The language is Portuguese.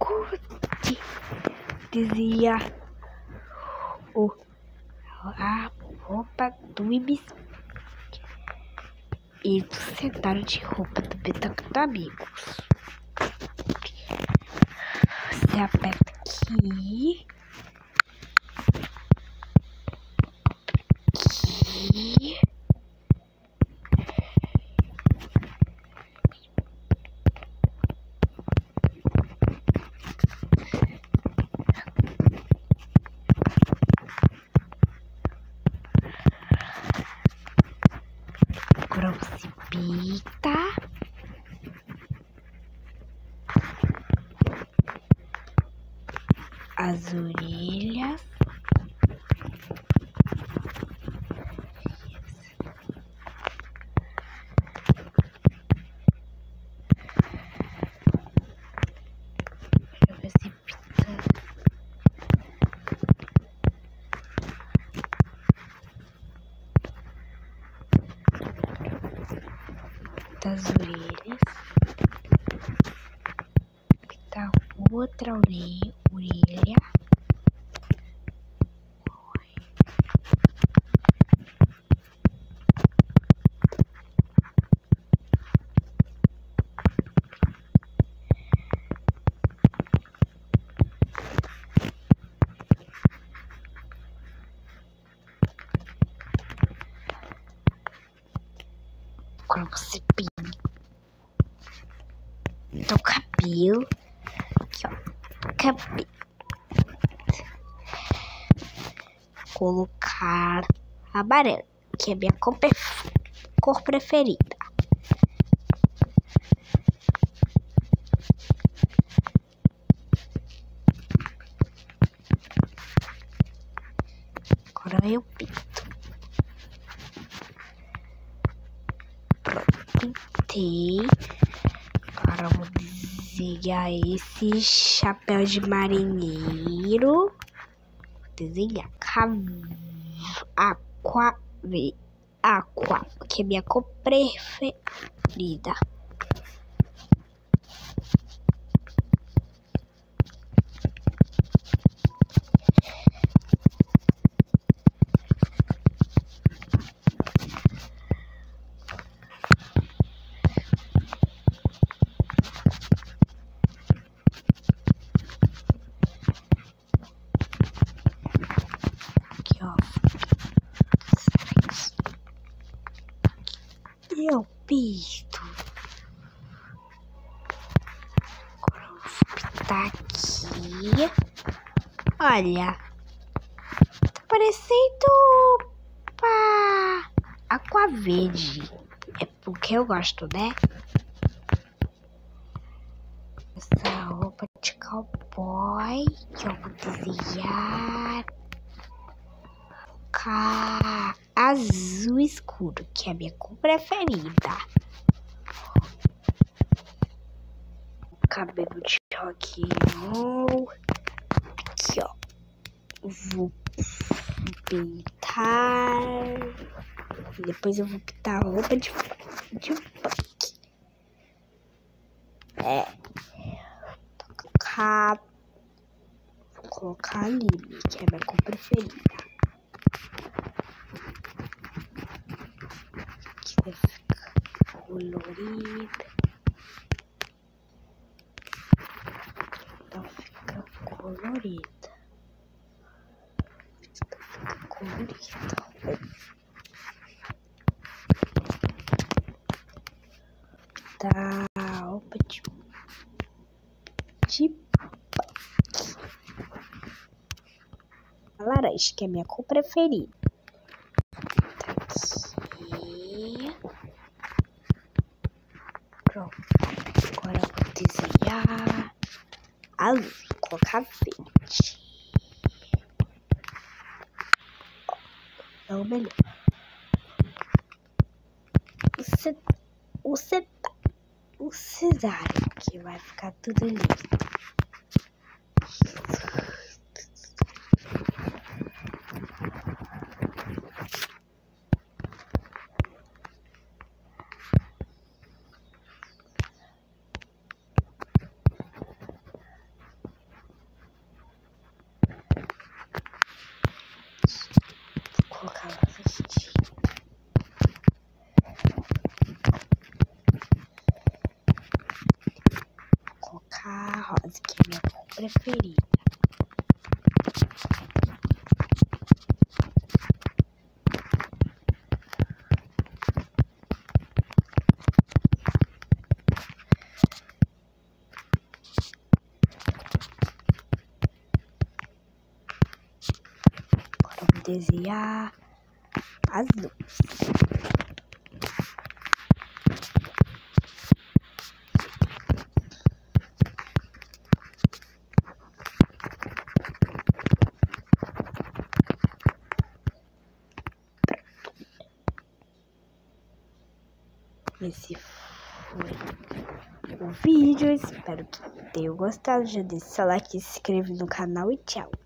escute, dizia a roupa do Ibis. Eles sentaram de roupa do Betacto Amigos. Você aperta aqui. Aqui. Agora você pinta. As orelhas. Você pinta das orelhas. Pinta outra orelha. Quando você pinta o cabelo, aqui ó, cabelo, colocar amarelo, que é a minha cor preferida. Agora eu pinto. Pintei. Agora eu vou desenhar esse chapéu de marinheiro. Vou desenhar aqua, que é minha cor preferida. Eu pinto. Agora eu vou pintar aqui. Olha, tá parecendo aqua verde. É porque eu gosto, né? Essa roupa de cowboy que eu vou desenhar. Azul escuro, que é a minha cor preferida. Cabelo de rock and roll. Aqui, ó. Vou pintar. Depois eu vou pintar a roupa de funk. Vou colocar ali, que é a minha cor preferida. Aqui vai ficar colorida. Então fica colorida. Tá, roupa de laranja, que é a minha cor preferida. Tá aqui. Pronto. Agora eu vou desenhar a luz, vou colocar verde. É o melhor. O cesário, que vai ficar tudo lindo. rosa, que é minha cor preferida. Agora eu vou desenhar as luzes. Esse foi o vídeo. Espero que tenham gostado. Já deixe seu like, se inscreva no canal e tchau.